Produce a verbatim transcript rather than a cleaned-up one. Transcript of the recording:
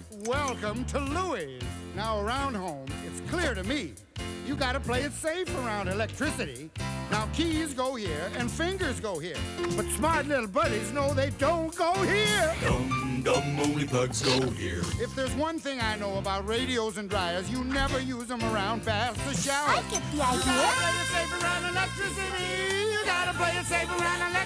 Welcome to Louie. Now around home, it's clear to me, you gotta play it safe around electricity. Now keys go here and fingers go here, but smart little buddies know they don't go here. Dumb, dumb, only plugs go here. If there's one thing I know about radios and dryers, you never use them around past the shower. I get the idea. You gotta play it safe around electricity. You gotta play it safe around electricity.